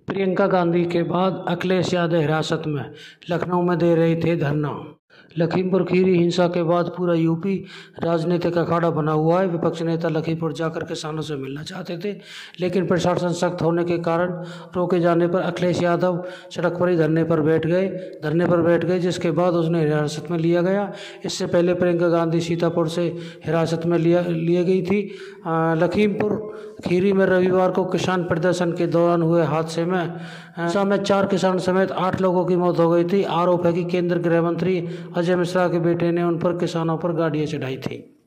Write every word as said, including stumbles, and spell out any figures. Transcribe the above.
प्रियंका गांधी के बाद अखिलेश यादव हिरासत में, लखनऊ में दे रहे थे धरना। लखीमपुर खीरी हिंसा के बाद पूरा यूपी राजनीतिक अखाड़ा बना हुआ है। विपक्ष नेता लखीमपुर जाकर किसानों से मिलना चाहते थे, लेकिन प्रशासन सख्त होने के कारण रोके जाने पर अखिलेश यादव सड़क पर ही धरने पर बैठ गए धरने पर बैठ गए जिसके बाद उन्हें हिरासत में लिया गया। इससे पहले प्रियंका गांधी सीतापुर से हिरासत में लिया लिए गई थी। लखीमपुर खीरी में रविवार को किसान प्रदर्शन के दौरान हुए हादसे में हिंसा में चार किसान समेत आठ लोगों की मौत हो गई थी। आरोप है कि केंद्रीय गृह मंत्री अजय मिश्रा के बेटे ने उन पर किसानों पर गाड़ियां चढ़ाई थी।